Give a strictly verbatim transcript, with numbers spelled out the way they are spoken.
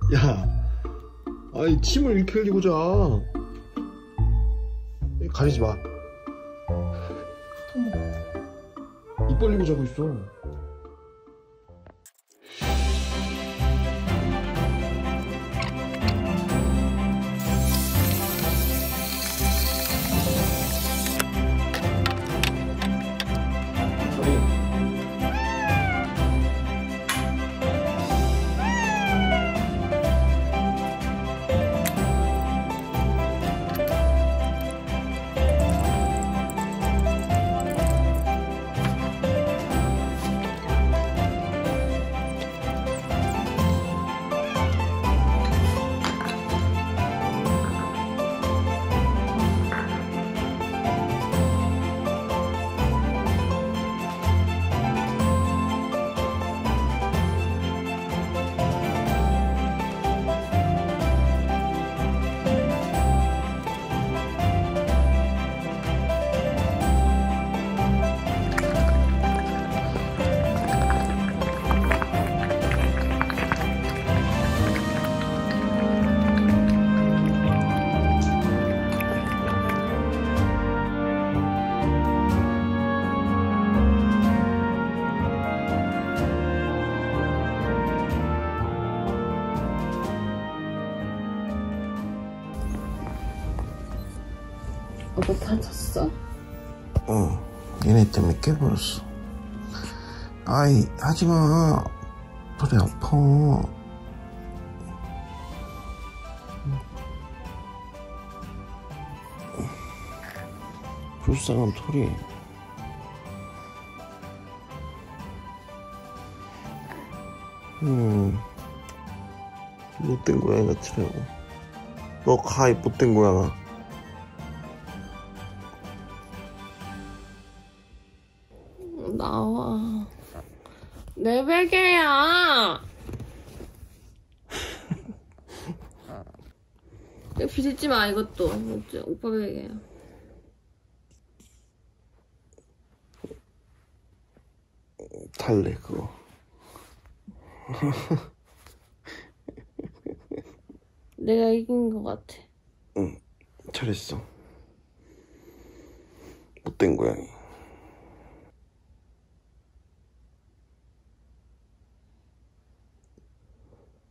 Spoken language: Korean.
야, 아이 침을 이렇게 흘리고 자. 가리지 마. 입 벌리고 자고 있어. 오빠 다쳤어? 어, 얘네 때문에 깨버렸어. 아이, 하지마. 허리 아파. 불쌍한 털이. 음, 못된 고양이 같으라고. 너 가, 이 못된 고양아. 나와. 내 베개야. 비틀지 마, 이것도. 오빠 베개야. 달래, 그거. 내가 이긴 것 같아. 응, 잘했어. 못된 고양이.